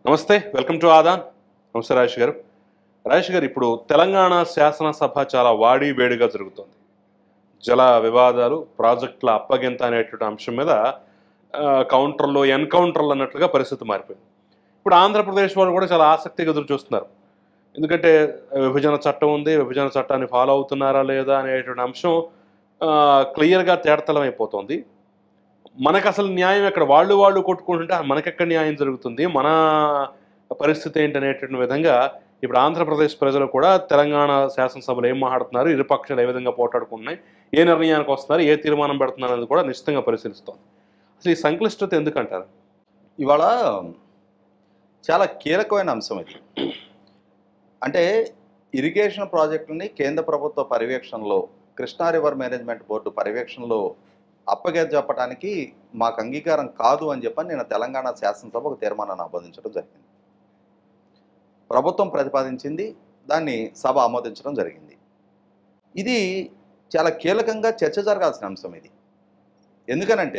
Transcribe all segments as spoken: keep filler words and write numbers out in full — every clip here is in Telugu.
నమస్తే, వెల్కమ్ టు ఆదాన్. నమస్తే రాజేష్ గారు. రాజేష్ గారు, ఇప్పుడు తెలంగాణ శాసనసభ చాలా వాడి వేడిగా జరుగుతుంది. జల వివాదాలు, ప్రాజెక్టుల అప్పగింత అనేటువంటి అంశం మీద కౌంటర్లు, ఎన్కౌంటర్లు అన్నట్లుగా పరిస్థితి మారిపోయింది. ఇప్పుడు ఆంధ్రప్రదేశ్ వాళ్ళు కూడా చాలా ఆసక్తిగా ఎదురు చూస్తున్నారు. ఎందుకంటే విభజన చట్టం ఉంది, విభజన చట్టాన్ని ఫాలో అవుతున్నారా లేదా అనేటువంటి అంశం క్లియర్గా తేటతలం అయిపోతుంది. మనకు అసలు న్యాయం ఎక్కడ? వాళ్ళు వాళ్ళు కొట్టుకుంటుంటే మనకెక్కడ న్యాయం జరుగుతుంది, మన పరిస్థితి ఏంటి అనేటువంటి విధంగా ఇప్పుడు ఆంధ్రప్రదేశ్ ప్రజలు కూడా తెలంగాణ శాసనసభలో ఏం మాట్లాడుతున్నారు, ఇరు పక్షాలు ఏ విధంగా పోటాడుకుంటున్నాయి, ఏ నిర్ణయానికి వస్తున్నారు, ఏ తీర్మానం పెడుతున్నారు అనేది కూడా నిశ్చితంగా పరిశీలిస్తోంది. అసలు ఈ సంక్లిష్టత ఎందుకంటారు? ఇవాళ చాలా కీలకమైన అంశం ఇది. అంటే ఇరిగేషన్ ప్రాజెక్టుని కేంద్ర ప్రభుత్వ పర్యవేక్షణలో, కృష్ణా రివర్ మేనేజ్మెంట్ బోర్డు పర్యవేక్షణలో అప్పగించడానికి మాకు అంగీకారం కాదు అని చెప్పని నేను తెలంగాణ శాసనసభ ఒక తీర్మానాన్ని ఆమోదించడం జరిగింది. ప్రభుత్వం ప్రతిపాదించింది, దాన్ని సభ ఆమోదించడం జరిగింది. ఇది చాలా కీలకంగా చర్చ జరగాల్సిన అంశం ఇది. ఎందుకనంటే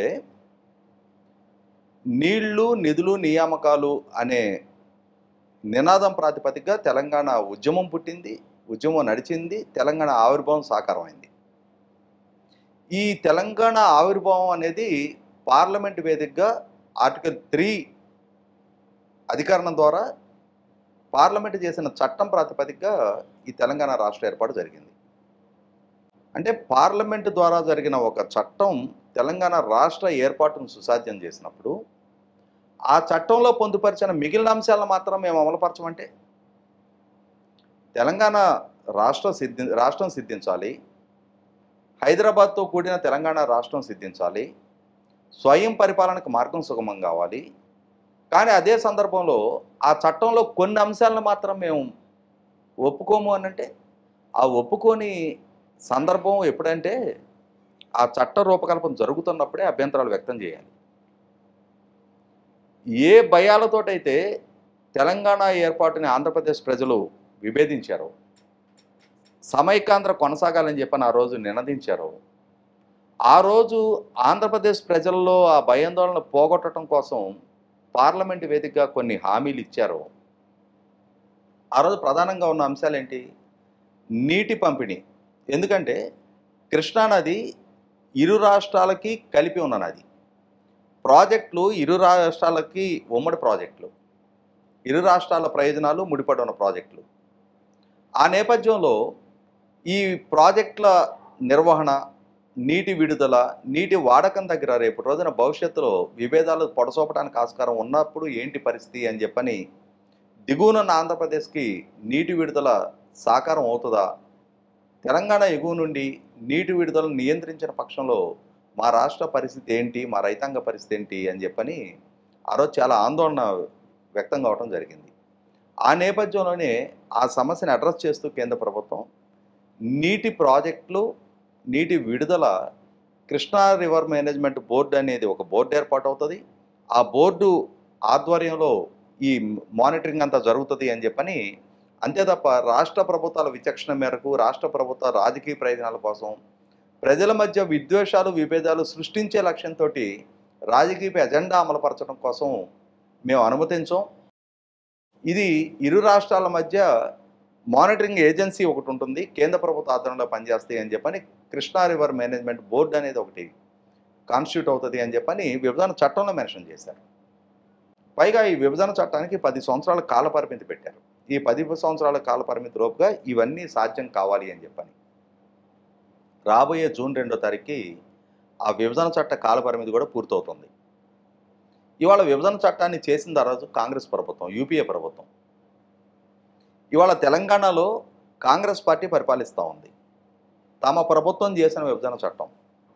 నీళ్లు, నిధులు, నియామకాలు అనే నినాదం ప్రాతిపదికగా తెలంగాణ ఉద్యమం పుట్టింది, ఉద్యమం నడిచింది, తెలంగాణ ఆవిర్భావం సాకారమైంది. ఈ తెలంగాణ ఆవిర్భావం అనేది పార్లమెంట్ వేదికగా ఆర్టికల్ త్రీ అధికరణం ద్వారా పార్లమెంట్ చేసిన చట్టం ప్రాతిపదికగా ఈ తెలంగాణ రాష్ట్ర ఏర్పాటు జరిగింది. అంటే పార్లమెంటు ద్వారా జరిగిన ఒక చట్టం తెలంగాణ రాష్ట్ర ఏర్పాటును సుసాధ్యం చేసినప్పుడు ఆ చట్టంలో పొందుపరిచిన మిగిలిన అంశాలను మాత్రం మేము అమలుపరచమంటే తెలంగాణ రాష్ట్ర సిద్ధి రాష్ట్రం సిద్ధించాలి, హైదరాబాద్తో కూడిన తెలంగాణ రాష్ట్రం సిద్ధించాలి, స్వయం పరిపాలనకు మార్గం సుగమం కావాలి. కానీ అదే సందర్భంలో ఆ చట్టంలో కొన్ని అంశాలను మాత్రం మేము ఒప్పుకోము అనంటే ఆ ఒప్పుకోని సందర్భం ఎప్పుడంటే ఆ చట్ట రూపకల్పన జరుగుతున్నప్పుడే అభ్యంతరాలు వ్యక్తం చేయాలి. ఏ భయాలతోటైతే తెలంగాణ ఏర్పాటుని ఆంధ్రప్రదేశ్ ప్రజలు విభేదించారో, సమైకాంధ్ర కొనసాగాలని చెప్పని ఆ రోజు నినదించారో, ఆ రోజు ఆంధ్రప్రదేశ్ ప్రజల్లో ఆ భయాందోళన పోగొట్టడం కోసం పార్లమెంటు వేదికగా కొన్ని హామీలు ఇచ్చారో, ఆ రోజు ప్రధానంగా ఉన్న అంశాలు ఏంటి? నీటి పంపిణీ. ఎందుకంటే కృష్ణానది ఇరు రాష్ట్రాలకి కలిపి ఉన్న నది. ప్రాజెక్టులు ఇరు రాష్ట్రాలకి ఉమ్మడి ప్రాజెక్టులు, ఇరు రాష్ట్రాల ప్రయోజనాలు ముడిపడి ఉన్న ప్రాజెక్టులు. ఆ నేపథ్యంలో ఈ ప్రాజెక్టుల నిర్వహణ, నీటి విడుదల, నీటి వాడకం దగ్గర రేపు రోజున భవిష్యత్తులో విభేదాలు పొడసోపడానికి ఆస్కారం ఉన్నప్పుడు ఏంటి పరిస్థితి అని చెప్పని దిగువనున్న ఆంధ్రప్రదేశ్కి నీటి విడుదల సాకారం అవుతుందా, తెలంగాణ ఎగువ నుండి నీటి విడుదలను నియంత్రించిన పక్షంలో మా రాష్ట్ర పరిస్థితి ఏంటి, మా రైతాంగ పరిస్థితి ఏంటి అని చెప్పని ఆ రోజు చాలా ఆందోళన వ్యక్తం కావడం జరిగింది. ఆ నేపథ్యంలోనే ఆ సమస్యను అడ్రస్ చేస్తూ కేంద్ర ప్రభుత్వం నీటి ప్రాజెక్టులు, నీటి విడుదల, కృష్ణా రివర్ మేనేజ్మెంట్ బోర్డు అనేది ఒక బోర్డు ఏర్పాటు అవుతుంది. ఆ బోర్డు ఆధ్వర్యంలో ఈ మానిటరింగ్ అంతా జరుగుతుంది అని చెప్పని, అంతే తప్ప రాష్ట్ర ప్రభుత్వాల విచక్షణ మేరకు, రాష్ట్ర ప్రభుత్వ రాజకీయ ప్రయోజనాల కోసం, ప్రజల మధ్య విద్వేషాలు, విభేదాలు సృష్టించే లక్ష్యంతో రాజకీయ ఎజెండా అమలుపరచడం కోసం మేము అనుమతించాం. ఇది ఇరు రాష్ట్రాల మధ్య మానిటరింగ్ ఏజెన్సీ ఒకటి ఉంటుంది, కేంద్ర ప్రభుత్వ ఆధ్వర్యంలో పనిచేస్తాయి అని చెప్పని కృష్ణా రివర్ మేనేజ్మెంట్ బోర్డు అనేది ఒకటి కాన్స్టిట్యూట్ అవుతుంది అని చెప్పని విభజన చట్టంలో మెన్షన్ చేశారు. పైగా ఈ విభజన చట్టానికి పది సంవత్సరాల కాల పరిమితి పెట్టారు. ఈ పది సంవత్సరాల కాల పరిమితి లోపుగా ఇవన్నీ సాధ్యం కావాలి అని చెప్పని రాబోయే జూన్ రెండో తారీఖుకి ఆ విభజన చట్ట కాల పరిమితి కూడా పూర్తవుతుంది. ఇవాళ విభజన చట్టాన్ని చేసింది ఆ రోజు కాంగ్రెస్ ప్రభుత్వం, యూపీఏ ప్రభుత్వం. ఇవాళ తెలంగాణలో కాంగ్రెస్ పార్టీ పరిపాలిస్తూ ఉంది. తమ ప్రభుత్వం చేసిన విభజన చట్టం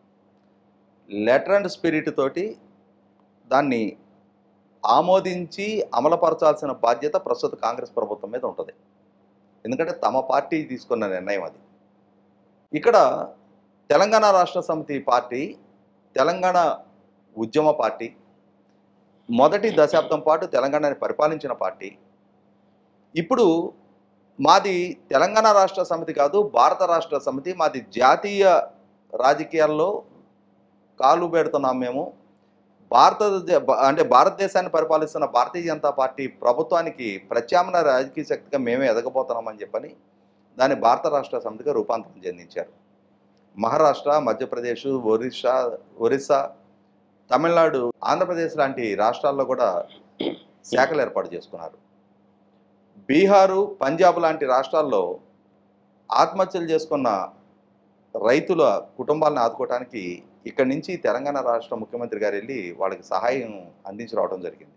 లెటర్ అండ్ స్పిరిట్ తోటి దాన్ని ఆమోదించి అమలుపరచాల్సిన బాధ్యత ప్రస్తుత కాంగ్రెస్ ప్రభుత్వం మీద ఉంటుంది. ఎందుకంటే తమ పార్టీ తీసుకున్న నిర్ణయం అది. ఇక్కడ తెలంగాణ రాష్ట్ర సమితి పార్టీ, తెలంగాణ ఉద్యమ పార్టీ, మొదటి దశాబ్దం పాటు తెలంగాణని పరిపాలించిన పార్టీ. ఇప్పుడు మాది తెలంగాణ రాష్ట్ర సమితి కాదు, భారత రాష్ట్ర సమితి, మాది జాతీయ రాజకీయాల్లో కాలు పెడుతున్నాం మేము, భారత అంటే భారతదేశాన్ని పరిపాలిస్తున్న భారతీయ జనతా పార్టీ ప్రభుత్వానికి ప్రత్యామ్నాయ రాజకీయ శక్తిగా మేమే ఎదగబోతున్నామని చెప్పని దాన్ని భారత రాష్ట్ర సమితిగా రూపాంతరం చెందించారు. మహారాష్ట్ర, మధ్యప్రదేశ్, ఒరిస్సా ఒరిస్సా తమిళనాడు, ఆంధ్రప్రదేశ్ లాంటి రాష్ట్రాల్లో కూడా శాఖలు ఏర్పాటు చేసుకున్నారు. బీహారు, పంజాబ్ లాంటి రాష్ట్రాల్లో ఆత్మహత్యలు చేసుకున్న రైతుల కుటుంబాలను ఆదుకోవడానికి ఇక్కడి నుంచి తెలంగాణ రాష్ట్ర ముఖ్యమంత్రి గారు వెళ్ళి వాళ్ళకి సహాయం అందించి రావడం జరిగింది.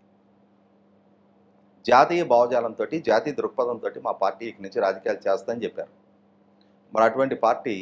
జాతీయ భావజాలంతో, జాతీయ దృక్పథంతో మా పార్టీ ఇక్కడి నుంచి రాజకీయాలు చేస్తుందని చెప్పారు. మరి అటువంటి పార్టీ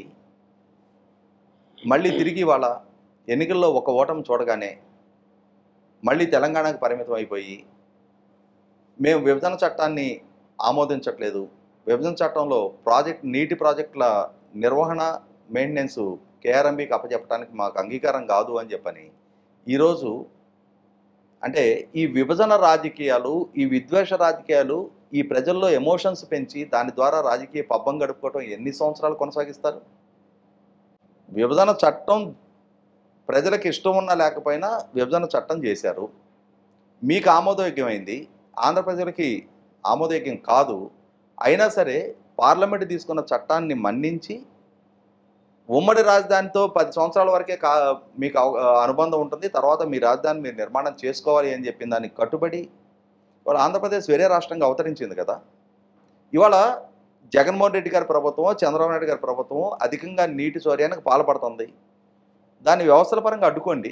మళ్ళీ తిరిగి వాళ్ళ ఎన్నికల్లో ఒక ఓటమి చూడగానే మళ్ళీ తెలంగాణకు పరిమితం అయిపోయి మేము విభజన చట్టాన్ని ఆమోదించట్లేదు, విభజన చట్టంలో ప్రాజెక్ట్ నీటి ప్రాజెక్టుల నిర్వహణ మెయింటెనెన్స్ కేఆర్ఎంబీకి అప్పచెప్పడానికి మాకు అంగీకారం కాదు అని చెప్పని ఈరోజు అంటే ఈ విభజన రాజకీయాలు, ఈ విద్వేష రాజకీయాలు ఈ ప్రజల్లో ఎమోషన్స్ పెంచి దాని ద్వారా రాజకీయ పబ్బం గడుపుకోవటం ఎన్ని సంవత్సరాలు కొనసాగిస్తారు? విభజన చట్టం ప్రజలకు ఇష్టం ఉన్నా లేకపోయినా విభజన చట్టం చేశారు, మీకు ఆమోదయోగ్యమైంది, ఆంధ్ర ప్రజలకి ఆమోదయోగ్యం కాదు. అయినా సరే పార్లమెంటు తీసుకున్న చట్టాన్ని మన్నించి ఉమ్మడి రాజధానితో పది సంవత్సరాల వరకే కా మీకు అనుబంధం ఉంటుంది, తర్వాత మీ రాజధాని మీరు నిర్మాణం చేసుకోవాలి అని చెప్పిన దానికి కట్టుబడి ఇవాళ ఆంధ్రప్రదేశ్ వేరే రాష్ట్రంగా అవతరించింది కదా. ఇవాళ జగన్మోహన్ రెడ్డి గారి ప్రభుత్వం, చంద్రబాబు నాయుడు గారి ప్రభుత్వం అధికంగా నీటి చౌర్యానికి పాల్పడుతుంది. దాన్ని వ్యవస్థల పరంగా అడ్డుకోండి.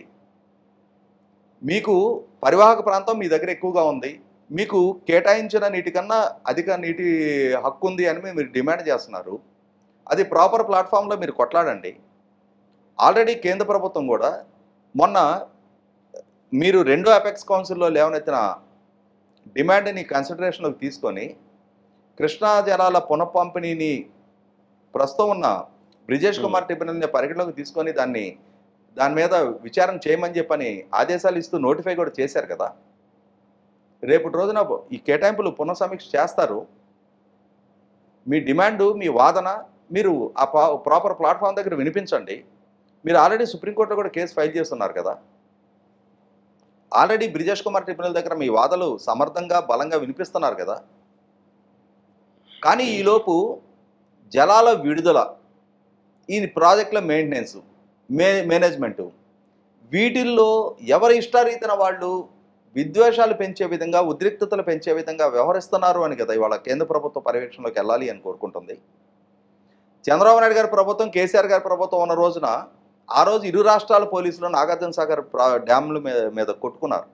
మీకు పరివాహక ప్రాంతం మీ దగ్గర ఎక్కువగా ఉంది, మీకు కేటాయించిన నీటి కన్నా అధిక నీటి హక్కు ఉంది అని మీరు డిమాండ్ చేస్తున్నారు. అది ప్రాపర్ ప్లాట్ఫామ్లో మీరు కొట్లాడండి. ఆల్రెడీ కేంద్ర ప్రభుత్వం కూడా మొన్న మీరు రెండో అపెక్స్ కౌన్సిల్లో లేవనెత్తిన డిమాండ్ని కన్సిడరేషన్లోకి తీసుకొని కృష్ణా జలాల పునఃపంపిణీని ప్రస్తుతం ఉన్న బ్రిజేష్ కుమార్ ట్రిబ్యునల్ని పరిగణలోకి తీసుకొని దాన్ని దాని మీద విచారణ చేయమని చెప్పని ఆదేశాలు ఇస్తూ నోటిఫై కూడా చేశారు కదా. రేపటి రోజున ఈ కేటాయింపులు పునఃసమీక్ష చేస్తారు. మీ డిమాండు, మీ వాదన మీరు ఆ ప్రాపర్ ప్లాట్ఫామ్ దగ్గర వినిపించండి. మీరు ఆల్రెడీ సుప్రీంకోర్టులో కూడా కేసు ఫైల్ చేస్తున్నారు కదా. ఆల్రెడీ బ్రిజేష్ కుమార్ ట్రిబ్యునల్ దగ్గర మీ వాదనలు సమర్థంగా బలంగా వినిపిస్తున్నారు కదా. కానీ ఈలోపు జలాల విడుదల, ఈ ప్రాజెక్టుల మెయింటెనెన్స్, మే మేనేజ్మెంటు వీటిల్లో ఎవరి ఇష్టారీతన వాళ్ళు విద్వేషాలు పెంచే విధంగా, ఉద్రిక్తతలు పెంచే విధంగా వ్యవహరిస్తున్నారు అని కదా ఇవాళ కేంద్ర ప్రభుత్వ పర్యవేక్షణలోకి వెళ్ళాలి అని కోరుకుంటుంది. చంద్రబాబు నాయుడు గారి ప్రభుత్వం, కేసీఆర్ గారి ప్రభుత్వం ఉన్న రోజున ఆ రోజు ఇరు రాష్ట్రాల పోలీసులు నాగార్జున సాగర్ డ్యాముల మీద మీద కొట్టుకున్నారు.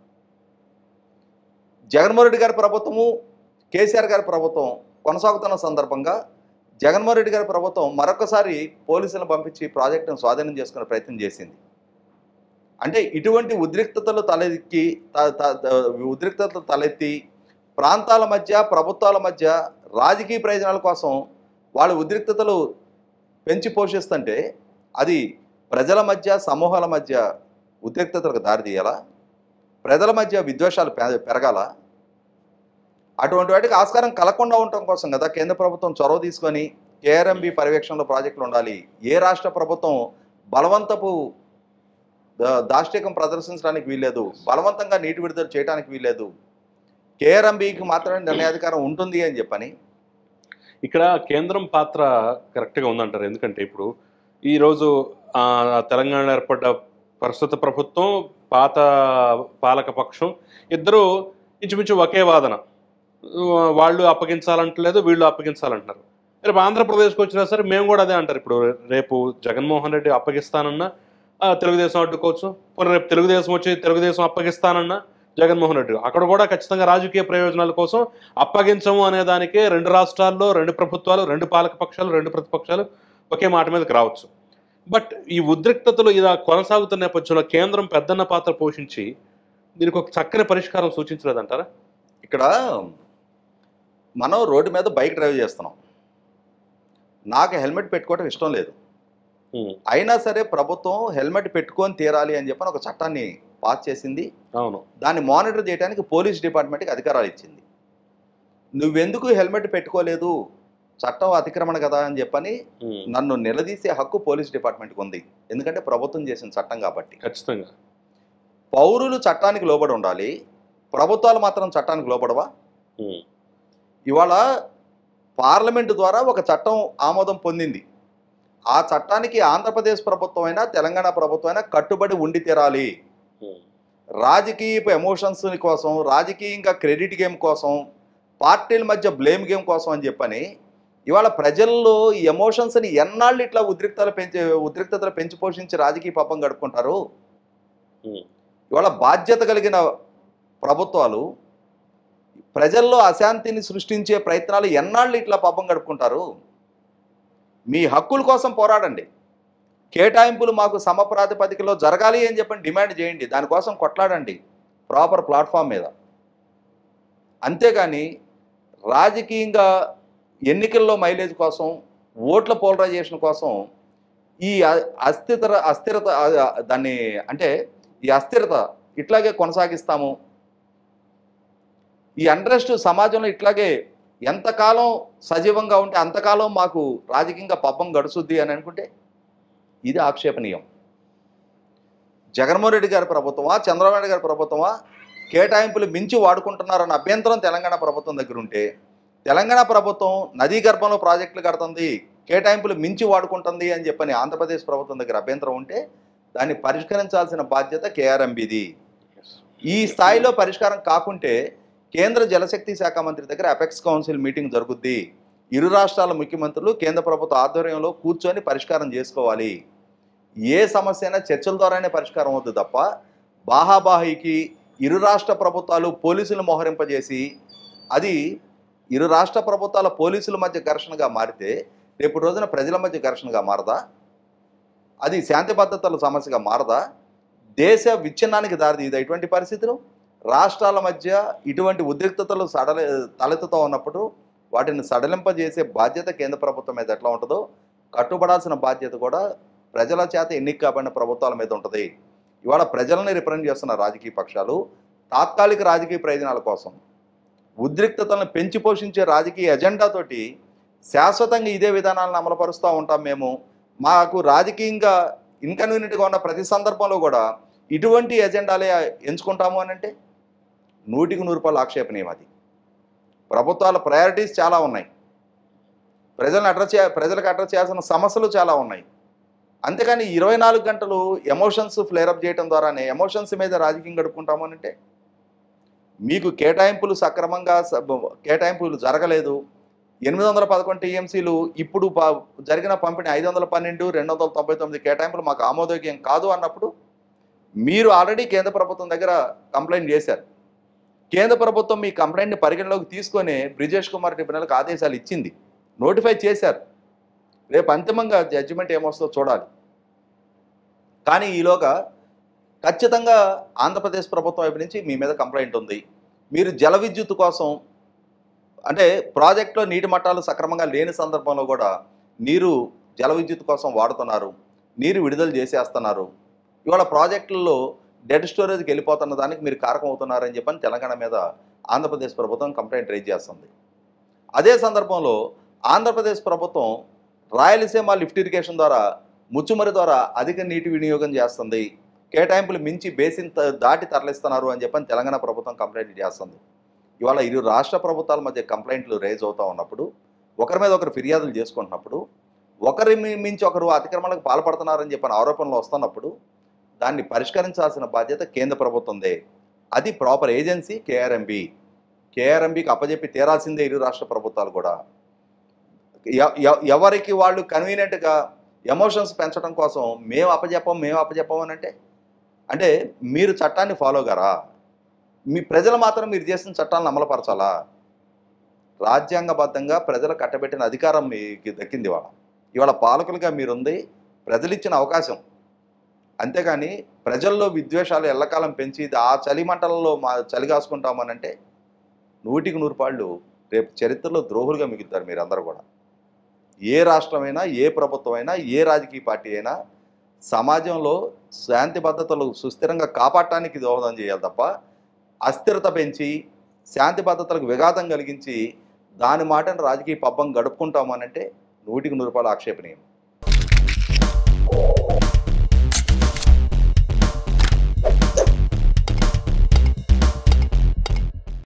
జగన్మోహన్ రెడ్డి గారి ప్రభుత్వము, కేసీఆర్ గారి ప్రభుత్వం కొనసాగుతున్న సందర్భంగా జగన్మోహన్ రెడ్డి గారి ప్రభుత్వం మరొకసారి పోలీసులను పంపించి ప్రాజెక్టును స్వాధీనం చేసుకునే ప్రయత్నం చేసింది. అంటే ఇటువంటి ఉద్రిక్తతలు తలెత్తి ఉద్రిక్తతలు తలెత్తి ప్రాంతాల మధ్య, ప్రభుత్వాల మధ్య రాజకీయ ప్రయోజనాల కోసం వాళ్ళ ఉద్రిక్తతలు పెంచి పోషిస్తుంటే అది ప్రజల మధ్య, సమూహాల మధ్య ఉద్రిక్తతలకు దారితీయాలా? ప్రజల మధ్య విద్వేషాలు పెరగాల? అటువంటి వాటికి ఆస్కారం కలగకుండా ఉండటం కోసం కదా కేంద్ర ప్రభుత్వం చొరవ తీసుకొని కేఆర్ఎంబీ పర్యవేక్షణలో ప్రాజెక్టులు ఉండాలి. ఏ రాష్ట్ర ప్రభుత్వం బలవంతపు దాష్టికం ప్రదర్శించడానికి వీల్లేదు, బలవంతంగా నీటి విడుదల చేయడానికి వీల్లేదు, కేఆర్ఎంబీకి మాత్రమే నిర్ణయాధికారం ఉంటుంది అని చెప్పని. ఇక్కడ కేంద్రం పాత్ర కరెక్ట్గా ఉందంటారు. ఎందుకంటే ఇప్పుడు ఈరోజు తెలంగాణలో ఏర్పడ్డ ప్రస్తుత ప్రభుత్వం, పాత పాలక పక్షం ఇద్దరు ఇంచుమించు ఒకే వాదన, వాళ్ళు అప్పగించాలంటలేదు, వీళ్ళు అప్పగించాలంటున్నారు. రేపు ఆంధ్రప్రదేశ్కి వచ్చినా సరే మేము కూడా అదే అంటారు. ఇప్పుడు రేపు జగన్మోహన్ రెడ్డి అప్పగిస్తానన్నా తెలుగుదేశం అడ్డుకోవచ్చు, పోనీ రేపు తెలుగుదేశం వచ్చి తెలుగుదేశం అప్పగిస్తానన్నా జగన్మోహన్ రెడ్డి అక్కడ కూడా ఖచ్చితంగా రాజకీయ ప్రయోజనాల కోసం అప్పగించము అనే దానికే రెండు రాష్ట్రాల్లో రెండు ప్రభుత్వాలు, రెండు పాలక పక్షాలు, రెండు ప్రతిపక్షాలు ఒకే మాట మీదకి రావచ్చు. బట్ ఈ ఉద్రిక్తతలు ఇలా కొనసాగుతున్న నేపథ్యంలో కేంద్రం పెద్దన్న పాత్ర పోషించి దీనికి ఒక చక్కని పరిష్కారం సూచించలేదంటారా? ఇక్కడ మనం రోడ్డు మీద బైక్ డ్రైవ్ చేస్తున్నాం, నాకు హెల్మెట్ పెట్టుకోవడం ఇష్టం లేదు, అయినా సరే ప్రభుత్వం హెల్మెట్ పెట్టుకొని తీరాలి అని చెప్పని ఒక చట్టాన్ని పాస్ చేసింది. అవును, దాన్ని మానిటర్ చేయడానికి పోలీస్ డిపార్ట్మెంట్కి అధికారాలు ఇచ్చింది. నువ్వెందుకు హెల్మెట్ పెట్టుకోలేదు, చట్టం అతిక్రమణ కదా అని చెప్పని నన్ను నిలదీసే హక్కు పోలీస్ డిపార్ట్మెంట్కి ఉంది. ఎందుకంటే ప్రభుత్వం చేసిన చట్టం కాబట్టి. ఖచ్చితంగా పౌరులు చట్టానికి లోబడి ఉండాలి, ప్రభుత్వాలు మాత్రం చట్టానికి లోబడవా? ఉమ్, ఇవాళ పార్లమెంటు ద్వారా ఒక చట్టం ఆమోదం పొందింది. ఆ చట్టానికి ఆంధ్రప్రదేశ్ ప్రభుత్వం అయినా తెలంగాణ ప్రభుత్వం అయినా కట్టుబడి ఉండి తీరాలి. ఉమ్, రాజకీయపు ఎమోషన్స్ కోసం, రాజకీయంగా క్రెడిట్ గేమ్ కోసం, పార్టీల మధ్య బ్లేమ్ గేమ్ కోసం అని చెప్పని ఇవాళ ప్రజల్లో ఈ ఎమోషన్స్ని ఎన్నాళ్ళు ఇట్లా ఉద్రిక్తలు పెంచి ఉద్రిక్తతలు పెంచి పోషించి రాజకీయ పాపం గడుపుకుంటారు? ఉమ్, ఇవాళ బాధ్యత కలిగిన ప్రభుత్వాలు ప్రజల్లో అశాంతిని సృష్టించే ప్రయత్నాలు ఎన్నాళ్ళు ఇట్లా పాపం గడుపుకుంటారు? మీ హక్కుల కోసం పోరాడండి, కేటాయింపులు మాకు సమప్రాతిపదికలో జరగాలి అని చెప్పని డిమాండ్ చేయండి, దానికోసం కొట్లాడండి ప్రాపర్ ప్లాట్ఫామ్ మీద. అంతేగాని రాజకీయంగా ఎన్నికల్లో మైలేజ్ కోసం, ఓట్ల పోలరైజేషన్ కోసం ఈ అస్థిర అస్థిరత దాన్ని అంటే ఈ అస్థిరత ఇట్లాగే కొనసాగిస్తాము, ఈ అండ్రెస్ట్ సమాజంలో ఇట్లాగే ఎంతకాలం సజీవంగా ఉంటే అంతకాలం మాకు రాజకీయంగా పబ్బం గడుచుద్ది అని అనుకుంటే ఇది ఆక్షేపణీయం. జగన్మోహన్ రెడ్డి గారి ప్రభుత్వమా, చంద్రబాబు నాయుడు గారి ప్రభుత్వమా కేటాయింపులు మించి వాడుకుంటున్నారన్న అభ్యంతరం తెలంగాణ ప్రభుత్వం దగ్గర ఉంటే, తెలంగాణ ప్రభుత్వం నదీ గర్భంలో ప్రాజెక్టులు కడుతుంది, కేటాయింపులు మించి వాడుకుంటుంది అని చెప్పని ఆంధ్రప్రదేశ్ ప్రభుత్వం దగ్గర అభ్యంతరం ఉంటే దాన్ని పరిష్కరించాల్సిన బాధ్యత కేఆర్ఎంబీది. ఈ స్థాయిలో పరిష్కారం కాకుంటే కేంద్ర జలశక్తి శాఖ మంత్రి దగ్గర అపెక్స్ కౌన్సిల్ మీటింగ్ జరుగుద్ది. ఇరు రాష్ట్రాల ముఖ్యమంత్రులు కేంద్ర ప్రభుత్వ ఆధ్వర్యంలో కూర్చొని పరిష్కారం చేసుకోవాలి. ఏ సమస్య అయినా చర్చల ద్వారానే పరిష్కారం అవుతుంది తప్ప బాహాబాహికి ఇరు రాష్ట్ర ప్రభుత్వాలు పోలీసులు మోహరింపజేసి అది ఇరు రాష్ట్ర ప్రభుత్వాల పోలీసుల మధ్య ఘర్షణగా మారితే రేపు రోజున ప్రజల మధ్య ఘర్షణగా మారదా? అది శాంతి భద్రతల సమస్యగా మారదా? దేశ విచ్ఛిన్నానికి దారితీయదా ఇటువంటి పరిస్థితులు? రాష్ట్రాల మధ్య ఇటువంటి ఉద్రిక్తతలు సడలి తలెత్తుతూ ఉన్నప్పుడు వాటిని సడలింపజేసే బాధ్యత కేంద్ర ప్రభుత్వం మీద ఎట్లా ఉంటుందో కట్టుబడాల్సిన బాధ్యత కూడా ప్రజల చేత ఎన్నిక కాబడిన ప్రభుత్వాల మీద ఉంటుంది. ఇవాళ ప్రజలని రిప్రజెంట్ చేస్తున్న రాజకీయ పక్షాలు తాత్కాలిక రాజకీయ ప్రయోజనాల కోసం ఉద్రిక్తతలను పెంచి పోషించే రాజకీయ ఎజెండాతోటి శాశ్వతంగా ఇదే విధానాలను అమలుపరుస్తూ ఉంటాం. మేము మాకు రాజకీయంగా ఇన్కన్వీనియంట్గా ఉన్న ప్రతి సందర్భంలో కూడా ఇటువంటి ఎజెండాలే ఎంచుకుంటాము అని అంటే నూటికి నూరు రూపాయలు ఆక్షేపణీయం. అది ప్రభుత్వాల ప్రయారిటీస్ చాలా ఉన్నాయి, ప్రజలను అడ్రస్ చే ప్రజలకు అడ్రస్ చేయాల్సిన సమస్యలు చాలా ఉన్నాయి. అంతేకాని ఇరవై నాలుగు గంటలు ఎమోషన్స్ ఫ్లేరప్ చేయడం ద్వారానే ఎమోషన్స్ మీద రాజకీయం గడుపుకుంటాము అని అంటే మీకు కేటాయింపులు సక్రమంగా కేటాయింపులు జరగలేదు, ఎనిమిది వందల పదకొండు టీఎంసీలు ఇప్పుడు జరిగిన పంపిణీ ఐదు వందల పన్నెండు రెండు వందల తొంభై తొమ్మిది కేటాయింపులు మాకు ఆమోదయోగ్యం కాదు అన్నప్పుడు మీరు ఆల్రెడీ కేంద్ర ప్రభుత్వం దగ్గర కంప్లైంట్ చేశారు. కేంద్ర ప్రభుత్వం మీ కంప్లైంట్ని పరిగణలోకి తీసుకొని బ్రిజేష్ కుమార్ ట్రిబ్యునల్కి ఆదేశాలు ఇచ్చింది, నోటిఫై చేశారు. రేపు అంతిమంగా జడ్జిమెంట్ ఏమొస్తుందో చూడాలి. కానీ ఈలోగా ఖచ్చితంగా ఆంధ్రప్రదేశ్ ప్రభుత్వం వైపు నుంచి మీ మీద కంప్లైంట్ ఉంది, మీరు జల విద్యుత్ కోసం అంటే ప్రాజెక్టులో నీటి మట్టాలు సక్రమంగా లేని సందర్భంలో కూడా నీరు జల విద్యుత్ కోసం వాడుతున్నారు, నీరు విడుదల చేసేస్తున్నారు, ఇవాళ ప్రాజెక్టుల్లో డెడ్ స్టోరేజ్కి వెళ్ళిపోతున్న దానికి మీరు కారకం అవుతున్నారని చెప్పని తెలంగాణ మీద ఆంధ్రప్రదేశ్ ప్రభుత్వం కంప్లైంట్ రైజ్ చేస్తుంది. అదే సందర్భంలో ఆంధ్రప్రదేశ్ ప్రభుత్వం రాయలసీమ లిఫ్ట్ ఇరిగేషన్ ద్వారా ముచ్చుమరి ద్వారా అధిక నీటి వినియోగం చేస్తుంది, కేటాయింపులు మించి బేసిన్ దాటి తరలిస్తున్నారు అని చెప్పని తెలంగాణ ప్రభుత్వం కంప్లైంట్ చేస్తుంది. ఇవాళ ఇరు రాష్ట్ర ప్రభుత్వాల మధ్య కంప్లైంట్లు రైజ్ అవుతూ ఉన్నప్పుడు, ఒకరి మీద ఒకరు ఫిర్యాదులు చేసుకుంటున్నప్పుడు, ఒకరి మించి ఒకరు అతిక్రమణకు పాల్పడుతున్నారని చెప్పిన ఆరోపణలు వస్తున్నప్పుడు దాన్ని పరిష్కరించాల్సిన బాధ్యత కేంద్ర ప్రభుత్వందే. అది ప్రాపర్ ఏజెన్సీ కేఆర్ఎంబీ. కేఆర్ఎంబీకి అప్పజెప్పి తీరాల్సిందే ఇరు రాష్ట్ర ప్రభుత్వాలు కూడా. ఎవరికి వాళ్ళు కన్వీనియంట్గా ఎమోషన్స్ పెంచడం కోసం మేము అప్పజెప్పం మేము అప్పజెప్పం అని అంటే అంటే మీరు చట్టాన్ని ఫాలో గారా? మీ ప్రజలు మాత్రం మీరు చేసిన చట్టాలను అమలుపరచాలా? రాజ్యాంగబద్ధంగా ప్రజలు కట్టబెట్టిన అధికారం మీకు దక్కింది. ఇవాళ ఇవాళ పాలకులుగా మీరుంది, ప్రజలు ఇచ్చిన అవకాశం. అంతేగాని ప్రజల్లో విద్వేషాలు ఎల్లకాలం పెంచి ఆ చలి మంటలలో మా చలి కాసుకుంటామనంటే నూటికి నూరు పాళ్ళు రేపు చరిత్రలో ద్రోహులుగా మిగులుతారు మీరందరూ కూడా. ఏ రాష్ట్రమైనా, ఏ ప్రభుత్వం అయినా, ఏ రాజకీయ పార్టీ అయినా సమాజంలో శాంతి భద్రతలు సుస్థిరంగా కాపాడటానికి దోహదం చేయాలి తప్ప అస్థిరత పెంచి శాంతి భద్రతలకు విఘాతం కలిగించి దాని మాటను రాజకీయ పబ్బం గడుపుకుంటామనంటే నూటికి నూరు రూపాయలు ఆక్షేపణీయం.